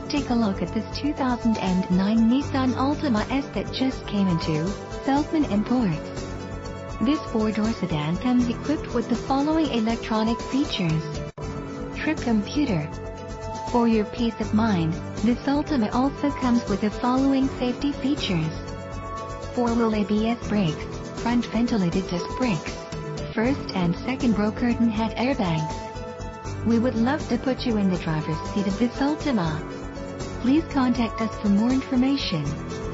Take a look at this 2009 Nissan Altima S that just came into Salesman Imports. This 4-door sedan comes equipped with the following electronic features. Trip computer. For your peace of mind, this Altima also comes with the following safety features. 4-wheel ABS brakes, front ventilated disc brakes, first and second row curtain head airbags. We would love to put you in the driver's seat of this Altima. Please contact us for more information.